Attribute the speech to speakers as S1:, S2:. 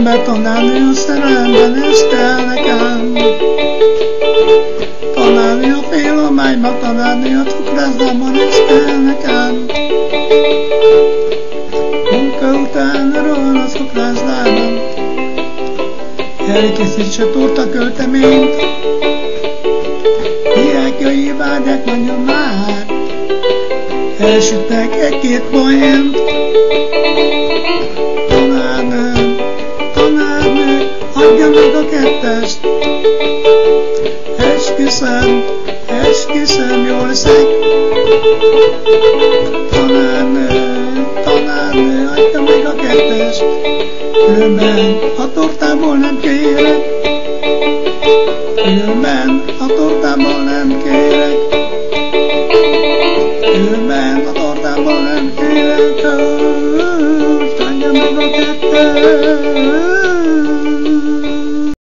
S1: Mert tanárnő a szerelemben estel nekem. Tanárnő a félhomályban, tanárnő a cukrászdámban estel nekem. Munka után rohan a cukrászdámban, elkészítse torta költeményt. Diákjai várják nagyon már, elsütnek egy-két poént. Tanárnő, adja meg a kettest. Esküszöm, jól leszek. Tanárnő, adja meg a kettest. Különben a tortából nem kérek. Különben a tortából nem kérek. Különben a tortából nem kérek. Adja meg a kettest.